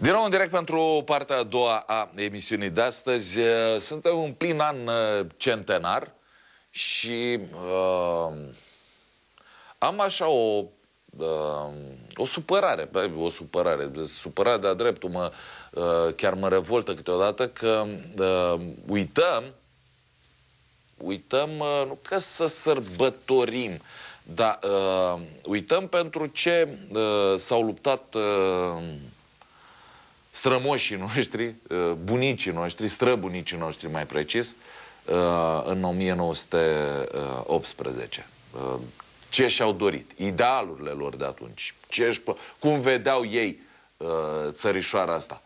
Din nou în direct pentru partea a doua a emisiunii de astăzi. Suntem în plin an centenar și am așa o supărare, supărat de-a dreptul, chiar mă revoltă câteodată că uităm, nu ca să sărbătorim, dar uităm pentru ce s-au luptat strămoșii noștri, bunicii noștri, străbunicii noștri mai precis, în 1918. Ce și-au dorit, idealurile lor de atunci, cum vedeau ei țărișoara asta.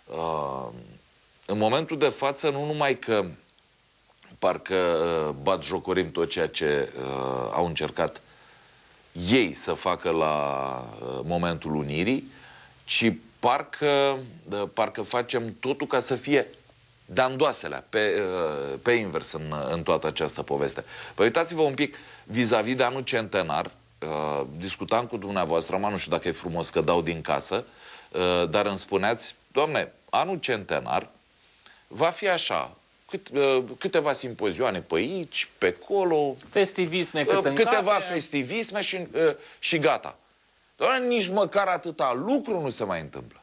În momentul de față, nu numai că parcă batjocorim tot ceea ce au încercat ei să facă la momentul unirii, ci parcă facem totul ca să fie dandoaselea, pe invers în toată această poveste. Păi uitați-vă un pic vis-a-vis de anul centenar, discutam cu dumneavoastră, nu știu dacă e frumos că dau din casă, dar îmi spuneați, Doamne, anul centenar va fi așa, câteva simpozioane pe aici, pe acolo, festivisme câteva festivisme și gata. Doamne, nici măcar atâta lucru nu se mai întâmplă.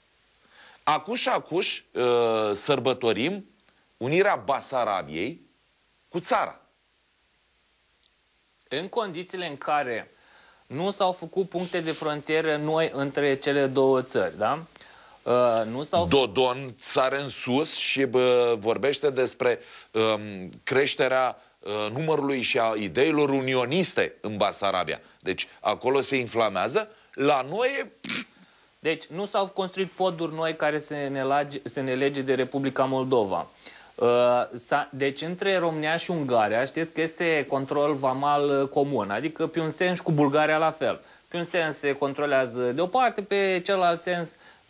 Acuș sărbătorim unirea Basarabiei cu țara. În condițiile în care nu s-au făcut puncte de frontieră noi între cele două țări, da? Dodon sare în sus și vorbește despre creșterea numărului și a ideilor unioniste în Basarabia. Deci acolo se inflamează, la noi e... Deci nu s-au construit poduri noi care să ne lege de Republica Moldova. Deci între România și Ungaria știți că este control vamal comun, adică pe un sens cu Bulgaria la fel. Pe un sens se controlează de o parte, pe celălalt sens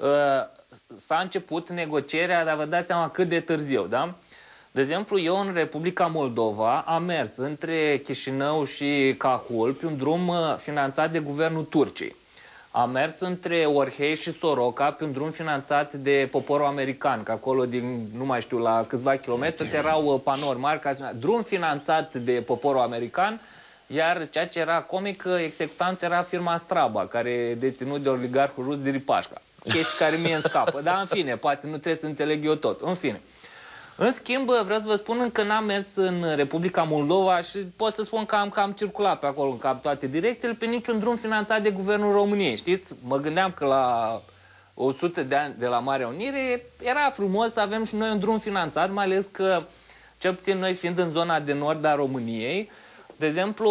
s-a început negocierea, dar vă dați seama cât de târziu, da? De exemplu, eu în Republica Moldova am mers între Chișinău și Cahul pe un drum finanțat de guvernul Turciei. Am mers între Orhei și Soroca pe un drum finanțat de poporul american, că acolo, nu mai știu, la câțiva kilometri erau panouri mari, drum finanțat de poporul american, iar ceea ce era comic, executant era firma Straba, care e deținut de oligarhul rus Deripașca. Chestii care mie îmi scapă, dar în fine, poate nu trebuie să înțeleg eu tot, în fine. În schimb, vreau să vă spun că n-am mers în Republica Moldova și pot să spun că am cam circulat pe acolo, în cam toate direcțiile, pe niciun drum finanțat de Guvernul României, știți? Mă gândeam că la 100 de ani de la Marea Unire era frumos să avem și noi un drum finanțat, mai ales că, cel puțin noi fiind în zona de nord a României, de exemplu,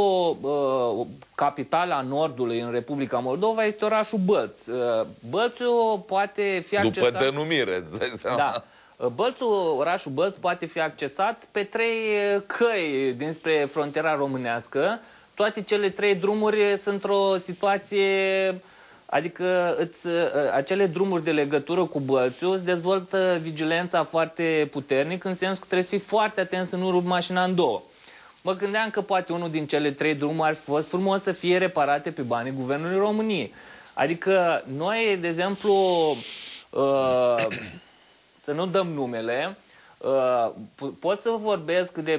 capitala Nordului în Republica Moldova este orașul Bălț. Bălțul poate fi accesat... După denumire, îți dai seama. Da. Orașul Bălț poate fi accesat pe 3 căi dinspre frontiera românească. Toate cele 3 drumuri sunt într-o situație... Adică acele drumuri de legătură cu Bălțul îți dezvoltă vigilența foarte puternic, în sensul că trebuie să fii foarte atent să nu rupi mașina în două. Mă gândeam că poate unul din cele 3 drumuri ar fi fost frumos să fie reparate pe banii Guvernului României. Adică noi, de exemplu, să nu dăm numele, pot să vorbesc de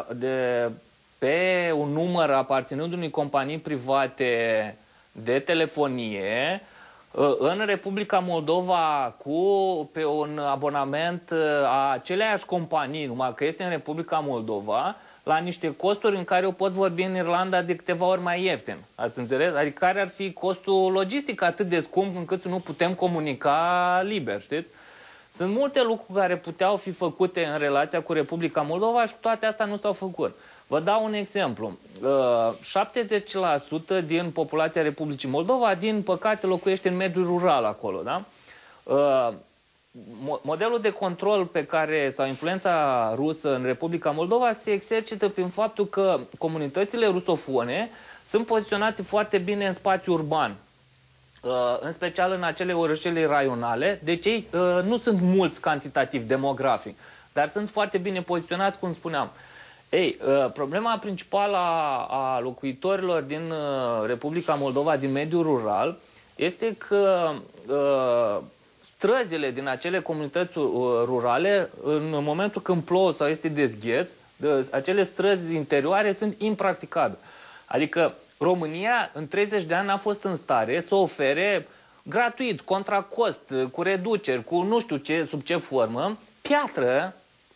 pe un număr aparținând unei companii private de telefonie în Republica Moldova pe un abonament a aceleiași companii, numai că este în Republica Moldova, la niște costuri în care eu pot vorbi în Irlanda de câteva ori mai ieftin. Ați înțeles? Adică care ar fi costul logistic atât de scump încât să nu putem comunica liber, știți? Sunt multe lucruri care puteau fi făcute în relația cu Republica Moldova și toate astea nu s-au făcut. Vă dau un exemplu. 70% din populația Republicii Moldova, din păcate, locuiește în mediul rural acolo, da? Modelul de control sau influența rusă în Republica Moldova se exercită prin faptul că comunitățile rusofone sunt poziționate foarte bine în spațiu urban, în special în acele orășele raionale. Deci ei nu sunt mulți cantitativ, demografic, dar sunt foarte bine poziționați, cum spuneam. Ei, problema principală a locuitorilor din Republica Moldova, din mediul rural, este că străzile din acele comunități rurale, în momentul când plouă sau este dezgheț, acele străzi interioare sunt impracticabile. Adică România în 30 de ani n-a fost în stare să ofere gratuit, contra cost, cu reduceri, cu nu știu ce, sub ce formă, piatră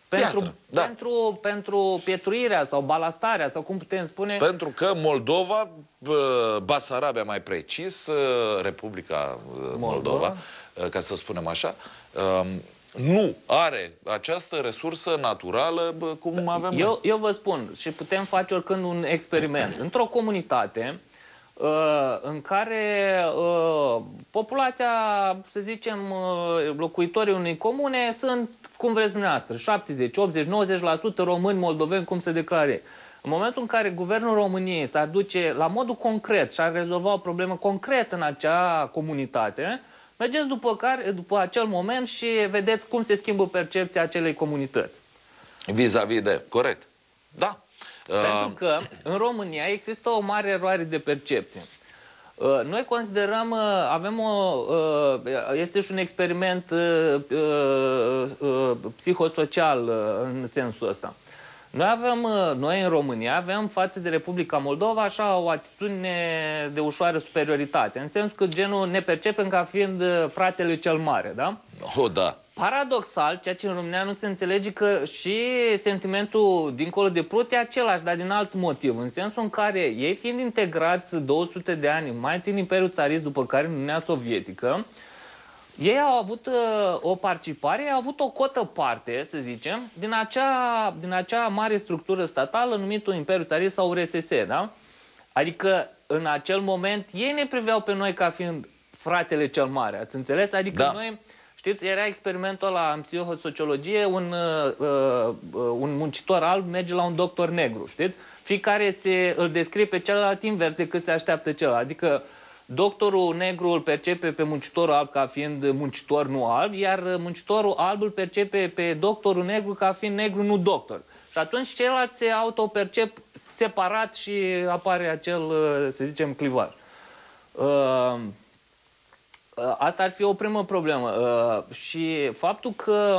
pentru pietruirea sau balastarea, sau cum putem spune. Pentru că Moldova, Basarabia mai precis, Republica Moldova, ca să spunem așa, nu are această resursă naturală cum avem. Eu vă spun, și putem face oricând un experiment. Într-o comunitate în care populația, să zicem, locuitorii unei comune sunt, cum vreți dumneavoastră, 70, 80, 90% români, moldoveni, cum se declare. În momentul în care guvernul României s-ar duce la modul concret și ar rezolva o problemă concretă în acea comunitate, mergeți după acel moment și vedeți cum se schimbă percepția acelei comunități. Vis-a-vis de... Corect. Da. Pentru că în România există o mare eroare de percepție. Noi considerăm, este și un experiment psihosocial în sensul ăsta. Noi în România avem față de Republica Moldova așa o atitudine de ușoară superioritate, în sensul că genul ne percepem ca fiind fratele cel mare, da? Oh, da. Paradoxal, ceea ce în România nu se înțelege, că și sentimentul dincolo de Prut e același, dar din alt motiv, în sensul în care ei fiind integrați 200 de ani, mai întâi în Imperiul Țarist, după care în Uniunea Sovietică, ei au avut o participare, au avut o cotă parte, să zicem, din acea mare structură statală numită Imperiul Țarist sau URSS, da? Adică, în acel moment, ei ne priveau pe noi ca fiind fratele cel mare, ați înțeles? Adică noi... Știți, era experimentul ăla în psihosociologie, un muncitor alb merge la un doctor negru, știți? Fiecare îl descrie pe celălalt invers decât se așteaptă celălalt. Adică doctorul negru îl percepe pe muncitorul alb ca fiind muncitor, nu alb, iar muncitorul alb îl percepe pe doctorul negru ca fiind negru, nu doctor. Și atunci ceilalți se autopercep separat și apare acel, să zicem, clivaj. Asta ar fi o primă problemă. Și faptul că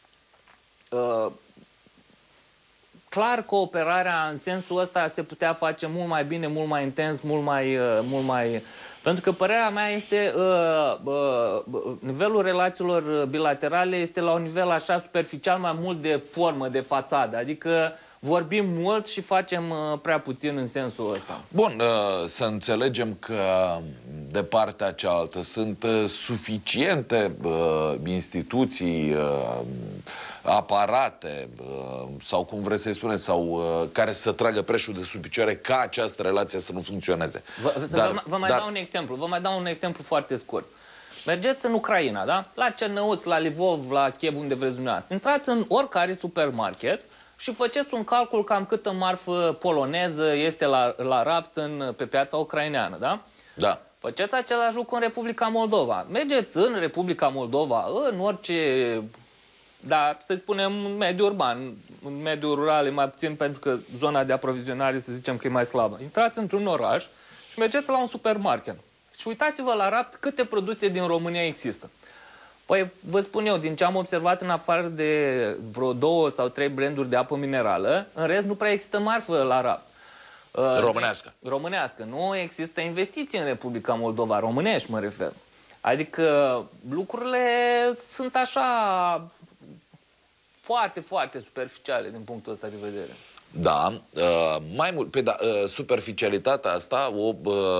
clar cooperarea în sensul ăsta se putea face mult mai bine, mult mai intens, mult mai... Pentru că părerea mea este nivelul relațiilor bilaterale este la un nivel așa superficial, mai mult de formă, de fațadă. Adică vorbim mult și facem prea puțin în sensul ăsta. Bun, să înțelegem că de partea cealaltă sunt suficiente instituții, aparate, sau cum vreți să-i spuneți, sau care să tragă preșul de sub picioare ca această relație să nu funcționeze. Vă mai dau un exemplu. Vă mai dau un exemplu foarte scurt. Mergeți în Ucraina, da? La Cernăuți, la Lvov, la Kiev, unde vreți dumneavoastră. Intrați în oricare supermarket și faceți un calcul cam câtă marfă poloneză este la raft pe piața ucraineană, da? Da. Faceți același lucru în Republica Moldova. Mergeți în Republica Moldova, în orice, da, să spunem, mediu urban, în mediul rural e mai puțin pentru că zona de aprovizionare, să zicem că e mai slabă. Intrați într-un oraș și mergeți la un supermarket. Și uitați-vă la raft câte produse din România există. Păi, vă spun eu, din ce am observat, în afară de vreo 2 sau 3 branduri de apă minerală, în rest nu prea există marfă la raft. Românească. Românească. Nu există investiții în Republica Moldova, românești mă refer. Adică lucrurile sunt așa foarte, foarte superficiale din punctul ăsta de vedere. Da, mai mult, pe superficialitatea asta o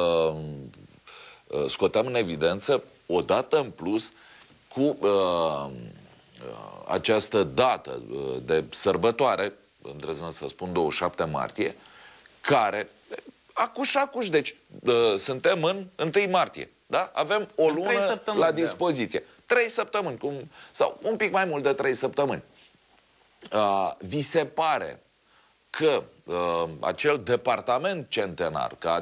scoteam în evidență odată în plus cu această dată de sărbătoare, îndrăznesc să spun 27 martie, care, acuș, deci suntem în 1 martie, da? Avem o lună la dispoziție. 3 săptămâni, sau un pic mai mult de 3 săptămâni. Vi se pare că acel departament centenar, că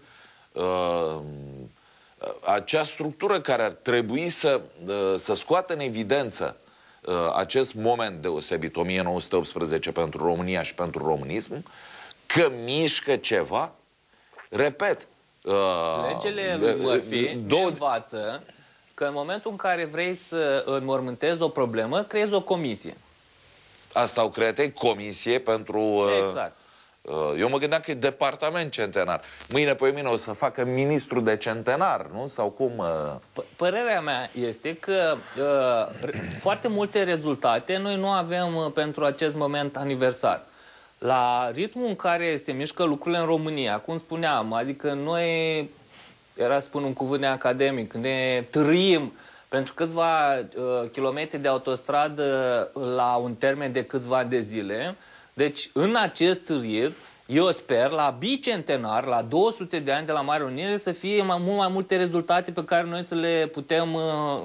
acea structură care ar trebui să scoată în evidență acest moment deosebit, 1918 pentru România și pentru românism, că mișcă ceva, repet, legile lui Murphy ne învață că în momentul în care vrei să înmormântezi o problemă, creezi o comisie. Asta au creat ei, comisie pentru... Exact. Eu mă gândeam că e departament centenar. Mâine pe mine o să facă ministru de centenar, nu? Sau cum? Părerea mea este că foarte multe rezultate noi nu avem pentru acest moment aniversar. La ritmul în care se mișcă lucrurile în România, cum spuneam, adică noi, era să spun un cuvânt neacademic, ne târâim pentru câțiva kilometri de autostradă la un termen de câțiva ani de zile. Deci, în acest ritm, eu sper, la bicentenar, la 200 de ani de la Marea Unire, să fie mult mai multe rezultate pe care noi să le putem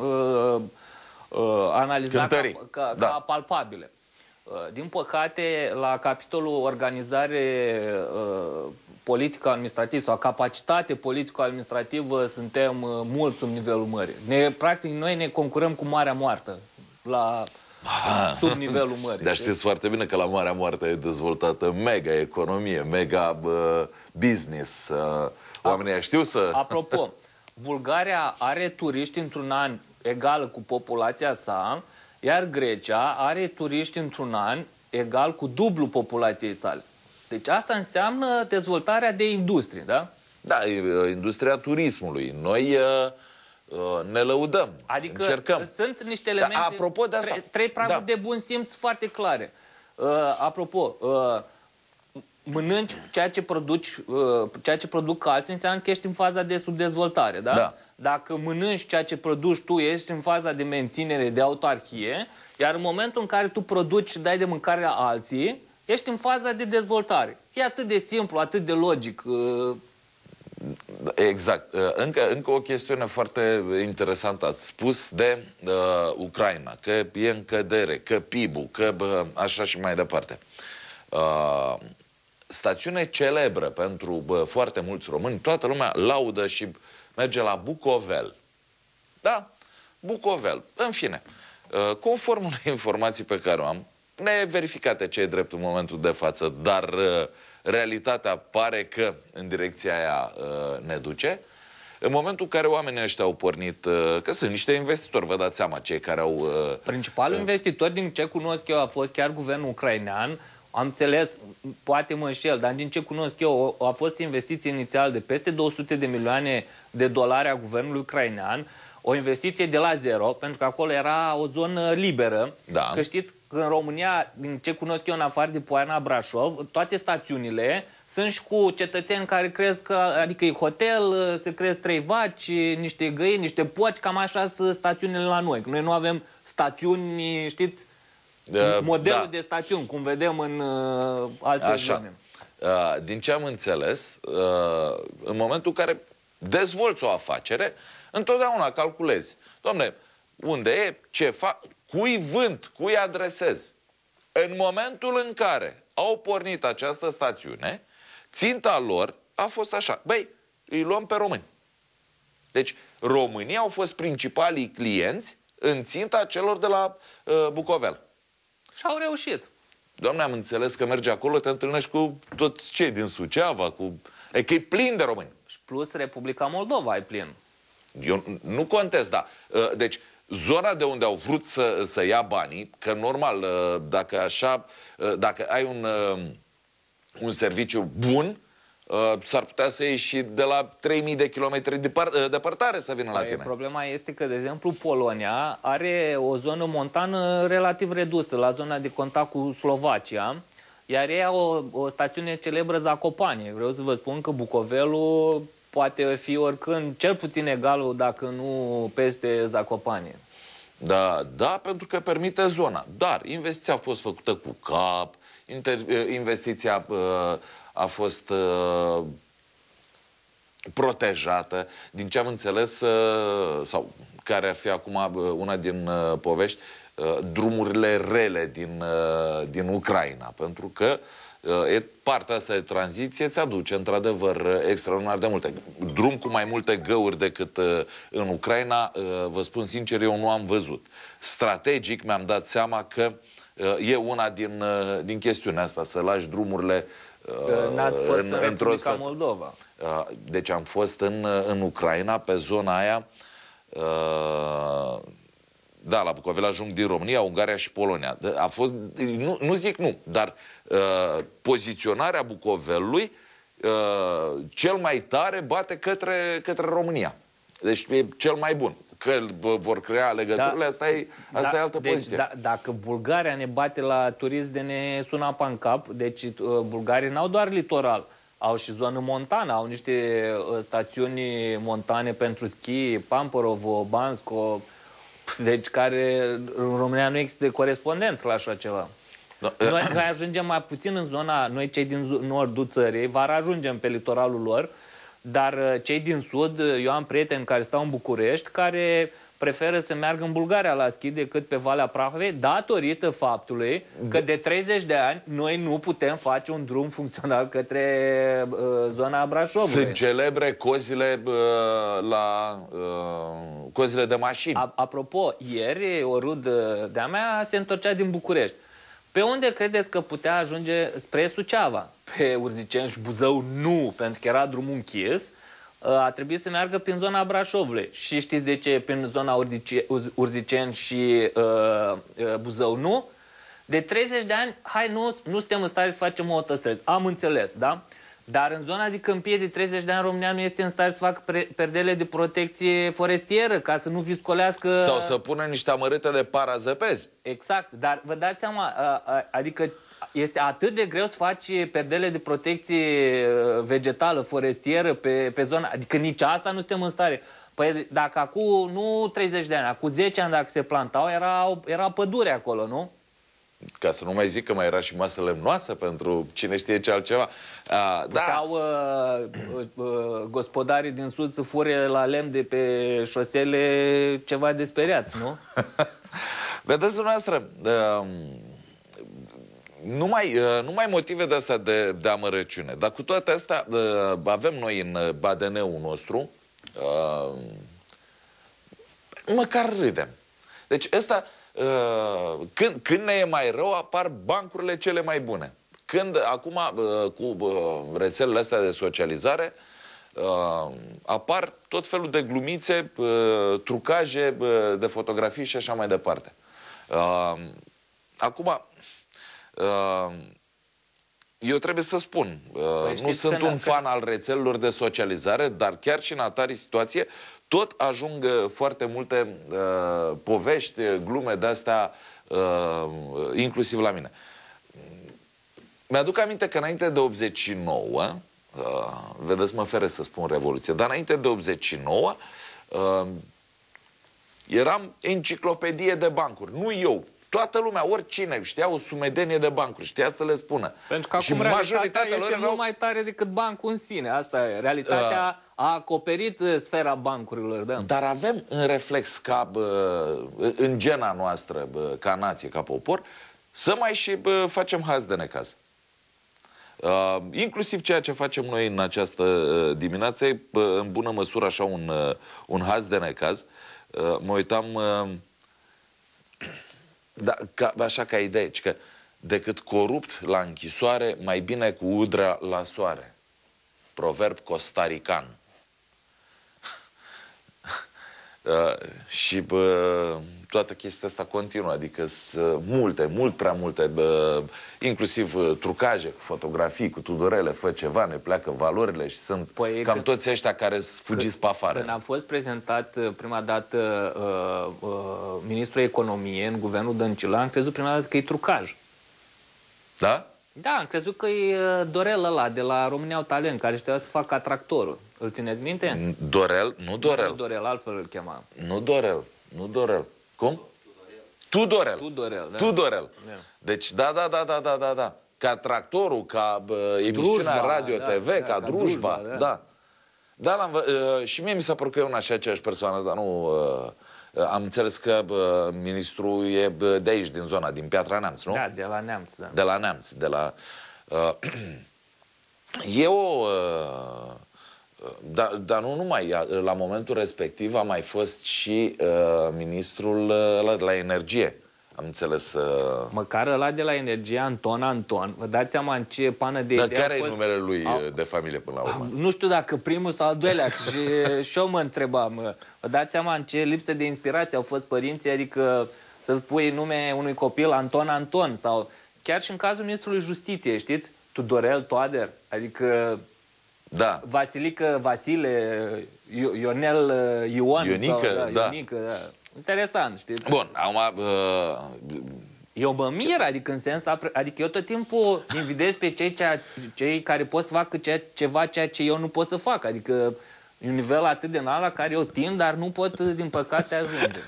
analiza ca palpabile. Din păcate, la capitolul organizare politico-administrativ sau capacitate politico-administrativă suntem mult sub nivelul mării. Practic, noi ne concurăm cu Marea Moartă sub nivelul mării. Dar știți foarte bine că la Marea Moartă e dezvoltată mega economie, mega business. Oamenii știu să... Apropo, Bulgaria are turiști într-un an egal cu populația sa, iar Grecia are turiști într-un an egal cu dublu populației sale. Deci asta înseamnă dezvoltarea de industrie, da? Da, industria turismului. Noi ne lăudăm, adică încercăm. Sunt niște elemente, apropo de asta, trei praguri de bun simț foarte clare. Apropo, mănânci ceea ce produci, ceea ce produc alții, înseamnă că ești în faza de subdezvoltare, da? Da. Dacă mănânci ceea ce produci tu, ești în faza de menținere, de autarhie, iar în momentul în care tu produci și dai de mâncare la alții, ești în faza de dezvoltare. E atât de simplu, atât de logic. Exact. Încă o chestiune foarte interesantă. Ați spus de Ucraina, că e în cădere, că PIB-ul, că așa și mai departe. Stațiune celebră pentru foarte mulți români, toată lumea laudă și merge la Bucovel. Da? Bucovel. În fine, conform unei informații pe care o am, neverificate ce e drept în momentul de față, dar realitatea pare că în direcția aia ne duce. În momentul în care oamenii ăștia au pornit, că sunt niște investitori, vă dați seama, cei care au... Principalul investitor, din ce cunosc eu, a fost chiar guvernul ucrainean. Am înțeles, poate mă înșel, dar din ce cunosc eu, a fost investiție inițial de peste 200 de milioane de dolari a guvernului ucrainean, o investiție de la zero, pentru că acolo era o zonă liberă. Da. Că știți că în România, din ce cunosc eu, în afară de Poiana, Brașov, toate stațiunile sunt și cu cetățeni care cresc, adică e hotel, se cresc 3 vaci, niște găini, niște porci, cam așa sunt stațiunile la noi. Noi nu avem stațiuni, știți, modelul de stațiuni, cum vedem în alte zone. Din ce am înțeles, în momentul în care dezvolți o afacere, întotdeauna calculezi. Dom'le, unde e, ce fac, cui vând, cui adresez. În momentul în care au pornit această stațiune, ținta lor a fost așa. Băi, îi luăm pe români. Deci, românii au fost principalii clienți în ținta celor de la Bucovel. Și au reușit. Doamne, am înțeles că mergi acolo, te întâlnești cu toți cei din Suceava, e că e plin de români. Și plus Republica Moldova e plin. Eu nu contest, da. Deci, zona de unde au vrut să ia banii, că normal, dacă ai un serviciu bun, s-ar putea să iei și de la 3000 de kilometri departare să vină la tine. Problema este că, de exemplu, Polonia are o zonă montană relativ redusă, la zona de contact cu Slovacia, iar ei au o stațiune celebră, Zakopane. Vreau să vă spun că Bucovelul poate fi oricând cel puțin egalul, dacă nu peste Zakopane. Da, pentru că permite zona. Dar investiția a fost făcută cu cap, investiția a fost protejată. Din ce am înțeles, sau care ar fi acum una din povești, drumurile rele din Ucraina. Pentru că partea asta de tranziție îți aduce într-adevăr extraordinar de multe. Drum cu mai multe găuri decât în Ucraina, vă spun sincer, eu nu am văzut. Strategic mi-am dat seama că e una din chestiunea asta, să lași drumurile n-ați fost în Republica Moldova. Deci am fost în Ucraina, pe zona aia. Da, la Bucovela ajung din România, Ungaria și Polonia. A fost, nu zic nu, dar poziționarea Bucovelului cel mai tare bate către România. Deci e cel mai bun. Că vor crea legăturile, asta e altă poziție. Dacă Bulgaria ne bate la turism de ne sună apa în cap, deci bulgarii n-au doar litoral, au și zonă montană, au niște stațiuni montane pentru schi, Pampărovo, Bansko, deci care în România nu există corespondent la așa ceva. Noi ajungem mai puțin în zona, noi cei din nordul țării, var ajungem pe litoralul lor, dar cei din sud, eu am prieteni care stau în București, care preferă să meargă în Bulgaria la schi decât pe Valea Prahovei, datorită faptului că de 30 de ani noi nu putem face un drum funcțional către zona Brașovului. Sunt celebre cozile cozile de mașini. Apropo, ieri o rudă de-a mea se întorcea din București. Pe unde credeți că putea ajunge spre Suceava? Pe Urziceni și Buzău nu, pentru că era drumul închis. A trebuit să meargă prin zona Brașovului. Și știți de ce prin zona Urziceni și Buzău nu? De 30 de ani, hai, nu suntem în stare să facem autostrăzi. Am înțeles, da? Dar în zona de câmpie de 30 de ani România nu este în stare să facă perdele de protecție forestieră ca să nu viscolească... Sau să pună niște amărâte de parazăpezi. Exact, dar vă dați seama, adică este atât de greu să faci perdele de protecție vegetală, forestieră pe zona, adică nici asta nu suntem în stare. Păi dacă acum, nu 30 de ani, acum 10 ani dacă se plantau, era pădure acolo, nu? Ca să nu mai zic că mai era și masă lemnoasă pentru cine știe ce altceva. Puteau gospodarii din sud să fure la lemn de pe șosele ceva de speriați, nu? Vedeți dumneavoastră, numai motive de astea de amărăciune. Dar cu toate astea avem noi în ADN-ul nostru, măcar râdem. Deci ăsta... Când ne e mai rău, apar bancurile cele mai bune. Când acum, cu rețelele astea de socializare, apar tot felul de glumițe, trucaje de fotografii și așa mai departe. Acum, eu trebuie să spun, nu sunt un fan al rețelelor de socializare, dar chiar și în atare situație, tot ajung foarte multe povești, glume de-astea, inclusiv la mine. Mi-aduc aminte că înainte de 89, vedeți, mă feresc să spun Revoluție, dar înainte de 89, eram enciclopedie de bancuri. Nu eu. Toată lumea, oricine, știa o sumedenie de bancuri, știa să le spună. Pentru că acum realitatea este mult mai tare decât bancul în sine. Asta e. Realitatea a acoperit sfera bancurilor. Da. Dar avem în reflex, în gena noastră, ca nație, ca popor, să mai și facem haz de necaz. Inclusiv ceea ce facem noi în această dimineață e în bună măsură așa un haz de necaz. Mă uitam... Da, așa ca idee, că decât corupt la închisoare, mai bine cu udrea la soare. Proverb costarican. Și toată chestia asta continuă, adică sunt mult prea multe, inclusiv trucaje cu fotografii, cu Tudorele, fă ceva, ne pleacă valorile și sunt cam toți ăștia care fugiți pe afară. Când a fost prezentat prima dată ministrul economiei în guvernul Dăncilă, am crezut prima dată că e trucaj. Da? Da, am crezut că e Dorel ăla de la România au Talent, care știa să facă atractorul. Îl țineți minte? Dorel? Nu Dorel. Nu Dorel, altfel îl chema. Nu Dorel. Nu Dorel. Cum? Tudorel. Tudorel, da. Tudorel. Deci, da. Ca tractorul, ca emisiunea radio, TV, ca Drujba. Da, și mie mi s-a părut că e una și aceeași persoană, dar nu... Am înțeles că ministrul e de aici, din zona, din Piatra Neamț, nu? Da, de la Neamț, da. De la Neamț, de la... Dar nu numai, la momentul respectiv a mai fost și ministrul la energie, am înțeles. Măcar ăla de la Energia, Anton, vă dați seama în ce pană de idee care e numele lui de familie până la urmă? Nu știu dacă primul sau al doilea, și eu mă întrebam. Vă dați seama în ce lipsă de inspirație au fost părinții, adică să pui nume unui copil Anton, sau chiar și în cazul ministrului Justiției, știți? Tudorel Toader, adică da. Vasilică, Vasile, Ionel, Ionică, sau, da. Ionică, da. Interesant, știți? Bun, acum... Eu mă mir, adică în sens... Adică eu tot timpul invidez pe cei care pot să facă ceea ce eu nu pot să fac. Adică e un nivel atât de înalt la care eu tind, dar nu pot, din păcate, ajunge.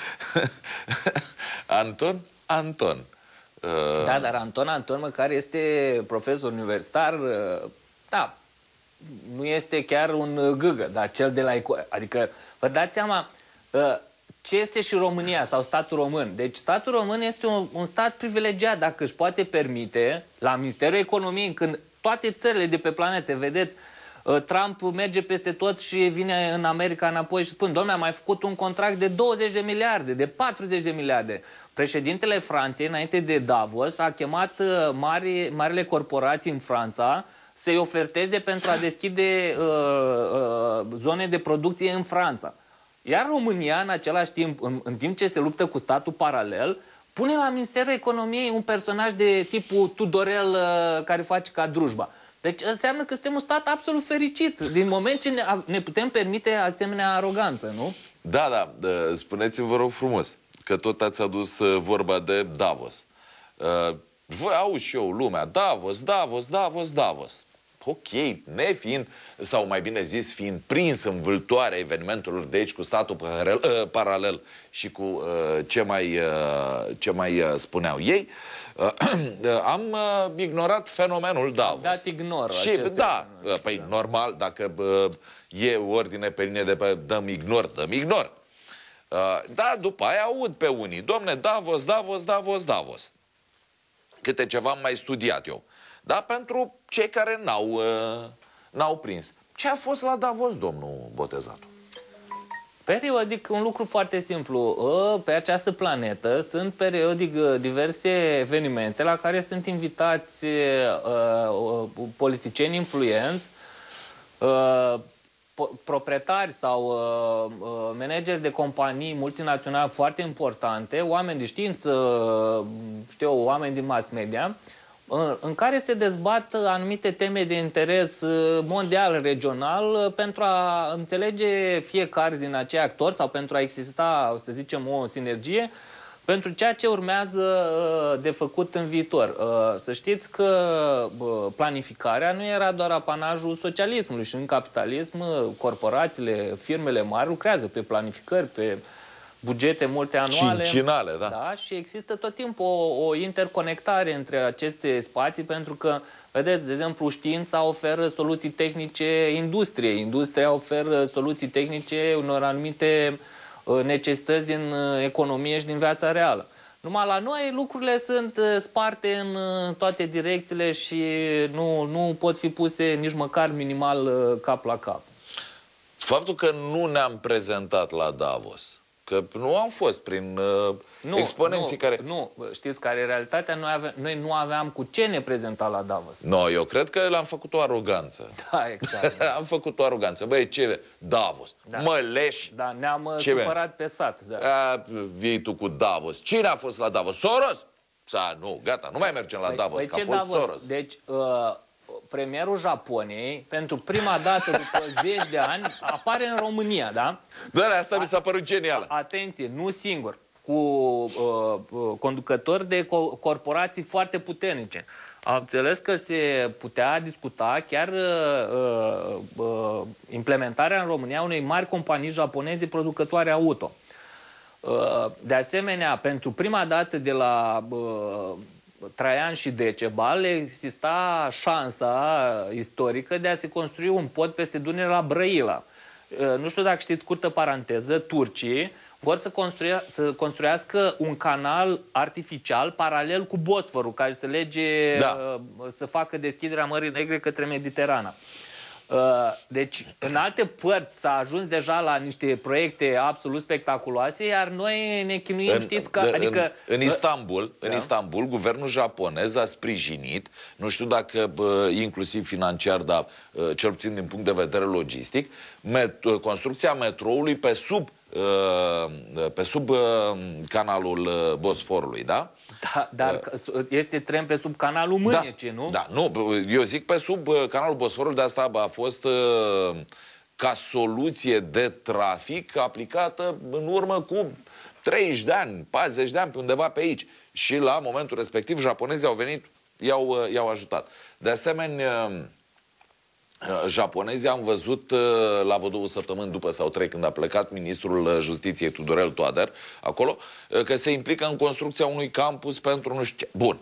Anton. Da, dar Anton măcar este profesor universitar, da, nu este chiar un gâgă, dar cel de la... Adică, vă dați seama... ce este și România sau statul român. Deci statul român este un stat privilegiat dacă își poate permite, la Ministerul Economiei, când toate țările de pe planetă, vedeți, Trump merge peste tot și vine în America înapoi și spune, dom'le, am mai făcut un contract de 20 de miliarde, de 40 de miliarde. Președintele Franței, înainte de Davos, a chemat marile corporații în Franța să-i oferteze pentru a deschide zone de producție în Franța. Iar România, în același timp, în timp ce se luptă cu statul paralel, pune la Ministerul Economiei un personaj de tipul Tudorel care face ca drujba. Deci înseamnă că suntem un stat absolut fericit, din moment ce ne putem permite asemenea aroganță, nu? Da, spuneți-mi, vă rog frumos, că tot ați adus vorba de Davos. Voi auzi și eu lumea, Davos. Ok, nefiind, sau mai bine zis, fiind prins în vâltoarea evenimentelor de aici cu statul paralel și cu ce mai spuneau ei, am ignorat fenomenul Davos. Dat ignor. Da, păi normal, dacă e ordine pe linie de pe dăm ignor. Da, după aia aud pe unii, domne, Davos. Câte ceva am mai studiat eu. Da, pentru cei care n-au prins. Ce a fost la Davos, domnul Botezatul? Periodic, un lucru foarte simplu. Pe această planetă sunt periodic diverse evenimente la care sunt invitați politicieni influenți, proprietari sau manageri de companii multinaționale foarte importante, oameni de știință, oameni din mass media, în care se dezbat anumite teme de interes mondial, regional, pentru a înțelege fiecare din acei actori sau pentru a exista, să zicem, o sinergie pentru ceea ce urmează de făcut în viitor. Să știți că planificarea nu era doar apanajul socialismului și în capitalism corporațiile, firmele mari lucrează pe planificări, pe bugete multianuale. Cincinale, da. Da. Și există tot timpul o interconectare între aceste spații, pentru că, vedeți, de exemplu, știința oferă soluții tehnice industriei. Industria oferă soluții tehnice unor anumite necesități din economie și din viața reală. Numai la noi lucrurile sunt sparte în toate direcțiile și nu pot fi puse nici măcar minimal cap la cap. Faptul că nu ne-am prezentat la Davos, că nu am fost prin exponenții care... Nu, știți care e realitatea? Noi nu aveam cu ce ne prezenta la Davos. No, eu cred că l-am făcut o aroganță. Da, exact. Am făcut o aroganță. Băi, ce Davos? Da. Mă leși? Da, ne-am supărat pe sat. Da. Vii tu cu Davos. Cine a fost la Davos? Soros? Nu, gata, nu mai mergem la Davos, că a fost Davos? Soros. Deci, premierul Japoniei, pentru prima dată după 10 de ani, apare în România, da? Doar asta mi s-a părut genial. Atenție, nu singur, cu conducători de corporații foarte puternice. Am înțeles că se putea discuta chiar implementarea în România unei mari companii japoneze producătoare auto. De asemenea, pentru prima dată de la Traian și Decebal exista șansa istorică de a se construi un pod peste Dunăre la Brăila. Nu știu dacă știți, scurtă paranteză, turcii vor să construiască un canal artificial paralel cu Bosforul, care să lege, să facă deschiderea Mării Negre către Mediterana. Deci, în alte părți s-a ajuns deja la niște proiecte absolut spectaculoase, iar noi ne chinuim, știți că... Adică, în Istanbul, guvernul japonez a sprijinit, nu știu dacă inclusiv financiar, dar cel puțin din punct de vedere logistic, construcția metroului pe sub canalul Bosforului, da? Da, dar este tren pe sub canalul Mânecii, nu? Da, nu, eu zic pe sub canalul Bosforului, de asta a fost ca soluție de trafic aplicată în urmă cu 30 de ani, 40 de ani, pe undeva pe aici. Și la momentul respectiv japonezii au venit, i-au ajutat. De asemenea, japonezii am văzut la vreo 2 săptămâni după sau 3, când a plecat ministrul Justiției Tudorel Toader acolo, că se implică în construcția unui campus pentru nu știu ce. Bun.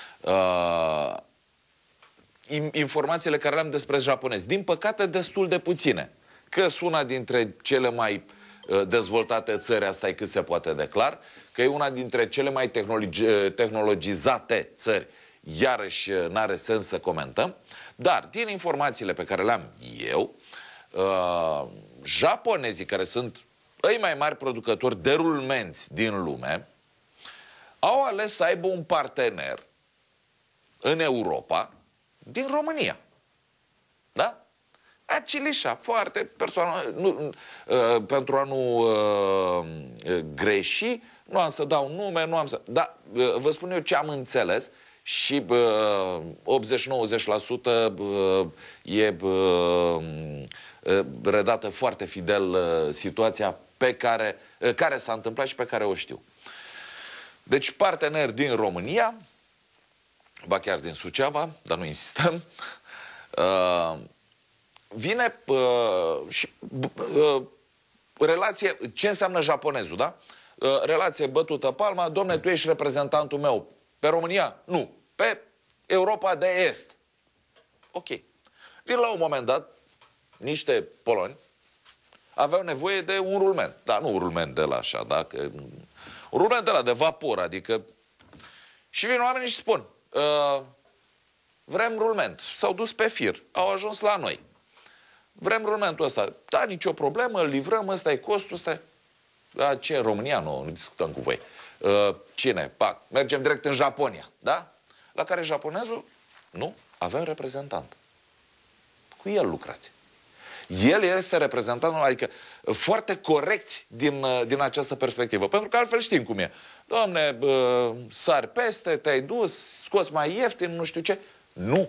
Informațiile care le-am despre japonezi, din păcate destul de puține. Că sunt una dintre cele mai dezvoltate țări, asta e cât se poate de clar, că e una dintre cele mai tehnologizate țări, iarăși n-are sens să comentăm. Dar, din informațiile pe care le-am eu, japonezii, care sunt cei mai mari producători de rulmenți din lume, au ales să aibă un partener în Europa din România. Da? Acilișa, foarte personal, pentru a nu greși, nu am să dau nume, nu am să... Dar vă spun eu ce am înțeles și 80-90% e redată foarte fidel situația care s-a întâmplat și pe care o știu. Deci parteneri din România, ba chiar din Suceava, dar nu insistăm, vine și relație, ce înseamnă japonezul, da? Relație bătută palma, domne, tu ești reprezentantul meu pe România? Nu. Pe Europa de Est. Ok. Vin la un moment dat, niște poloni aveau nevoie de un rulment. Da, nu un rulment de la așa, da? Un rulment de la de vapor, adică... Și vin oamenii și spun, vrem rulment. S-au dus pe fir, au ajuns la noi. Vrem rulmentul ăsta. Da, nicio problemă, îl livrăm, ăsta e costul, ăsta e... Da, ce, în România? Nu discutăm cu voi. Cine? Pac. Mergem direct în Japonia, da? La care japonezul, nu, avem reprezentant. Cu el lucrați. El este reprezentantul, adică foarte corecți din această perspectivă. Pentru că altfel știm cum e. Doamne, sari peste, te-ai dus, scoți mai ieftin, nu știu ce. Nu.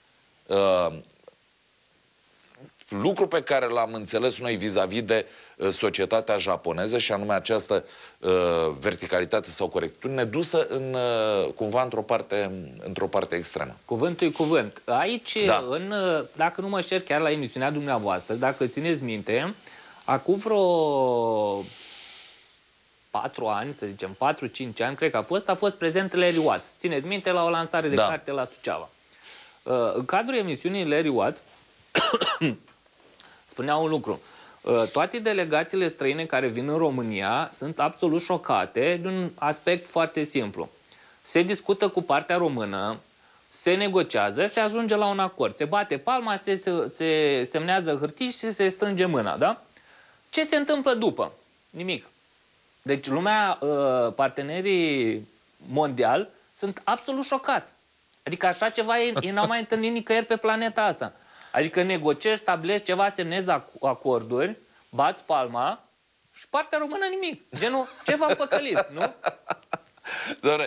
Lucru pe care l-am înțeles noi vis-a-vis de societatea japoneză, și anume această verticalitate sau corectitudine dusă cumva într-o parte extremă. Cuvântul e cuvânt. Aici, da. Dacă nu mă șer chiar la emisiunea dumneavoastră, dacă țineți minte, acum vreo 4 ani, să zicem, 4-5 ani, cred că a fost prezent Larry Watts. Țineți minte, la o lansare de carte la Suceava. În cadrul emisiunii Larry Watts spunea un lucru. Toate delegațiile străine care vin în România sunt absolut șocate de un aspect foarte simplu. Se discută cu partea română, se negociază, se ajunge la un acord. Se bate palma, se semnează hârtii și se strânge mâna, da? Ce se întâmplă după? Nimic. Deci lumea, partenerii mondiali sunt absolut șocați. Adică așa ceva ei n-au mai întâlnit nicăieri pe planeta asta. Adică negocieri, stabilești ceva, semnezi acorduri, bați palma și partea română nimic. Genul, ceva păcălit, nu? Doamne,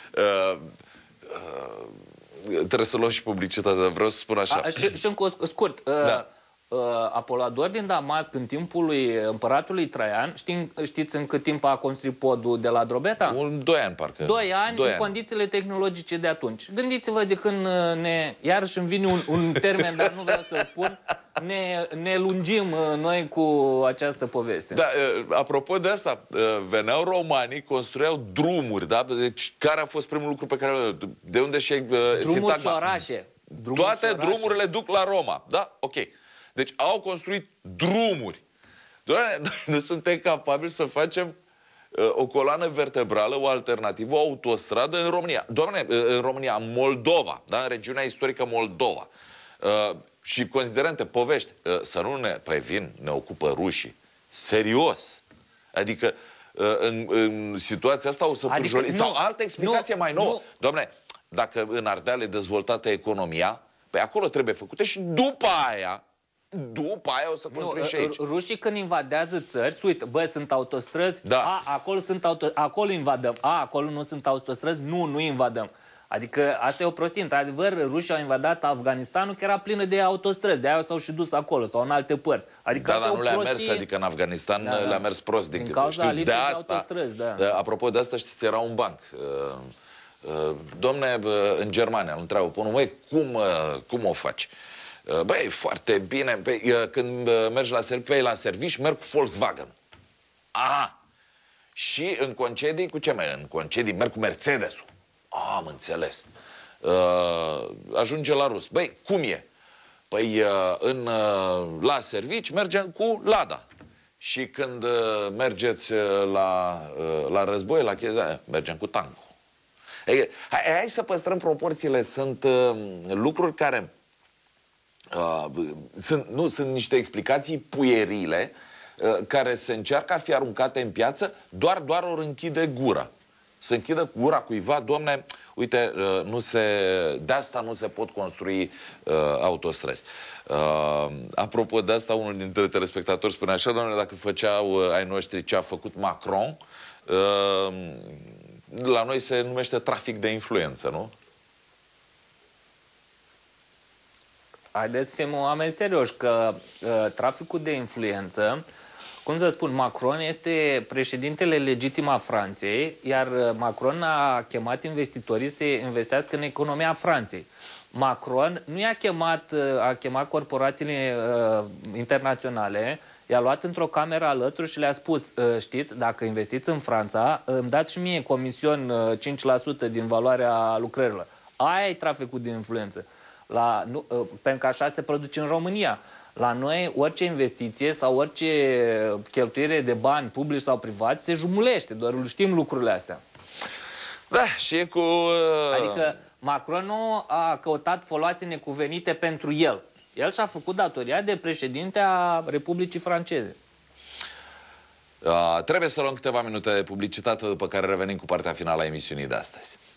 trebuie să luăm și publicitate, vreau să spun așa. Și încă scurt. Da. Apolodor din Damasc, în timpul lui împăratului Traian, știți în cât timp a construit podul de la Drobeta? 2 ani, parcă. 2 ani, în condițiile tehnologice de atunci. Gândiți-vă de când iarăși îmi vine un termen, dar nu vreau să-l spun, ne lungim noi cu această poveste. Da, apropo de asta, veneau romanii, construiau drumuri, da? Deci, care a fost primul lucru pe care... De unde și drumuri și orașe. Toate drumurile duc la Roma, da? Ok. Deci au construit drumuri. Doamne, noi nu suntem capabili să facem o coloană vertebrală, o alternativă, o autostradă în România. Doamne, în România, în Moldova, da? În regiunea istorică Moldova. și considerente, povești, să nu ne... Păi vin, ne ocupă rușii. Serios. Adică în situația asta o să pujolim. Sau altă explicație mai nouă. Doamne, dacă în Ardeal e dezvoltată economia, pe acolo trebuie făcute și după aia o să construim și aici. Rușii când invadează țări, uite, bă, sunt autostrăzi, da. acolo invadăm, acolo nu sunt autostrăzi, nu invadăm. Adică asta e o prostie. Într-adevăr, rușii au invadat Afganistanul, că era plină de autostrăzi, de aia s-au și dus acolo sau în alte părți. Adică dar nu le-a mers, adică în Afganistan le-a mers prost din câte știu. De asta, apropo de asta, știți, era un banc. Domne, în Germania, îl întreabă pe unul, măi, cum o faci? Băi, foarte bine. Când mergi la serviciu, merg cu Volkswagen. Aha! Și în concedii, cu ce merg? În concedii merg cu Mercedes-ul. Am înțeles. Ajunge la rus. Băi, cum e? Păi, la servici mergem cu Lada. Și când mergeți la război, la chestia, mergem cu tancul. Hai să păstrăm proporțiile. Sunt lucruri care... sunt niște explicații puierile care se încearcă a fi aruncate în piață, doar ori închide gura. Să închidă gura cuiva, domne, uite, de asta nu se pot construi autostrăzi. Apropo de asta, unul dintre telespectatori spune așa, domnule, dacă făceau ai noștri ce a făcut Macron, la noi se numește trafic de influență, nu? Haideți să fim oameni serioși, că traficul de influență, cum să spun, Macron este președintele legitim a Franței, iar Macron a chemat investitorii să investească în economia Franței. Macron nu a chemat corporațiile internaționale, i-a luat într-o cameră alături și le-a spus, știți, dacă investiți în Franța, îmi dați și mie comision 5% din valoarea lucrărilor. Aia e traficul de influență. Pentru că așa se produce în România. La noi, orice investiție sau orice cheltuire de bani publici sau privați se jumulește, doar știm lucrurile astea. Da, și e cu... Adică Macron nu a căutat foloase necuvenite pentru el. El și-a făcut datoria de președinte a Republicii Franceze. Trebuie să luăm câteva minute de publicitate, după care revenim cu partea finală a emisiunii de astăzi.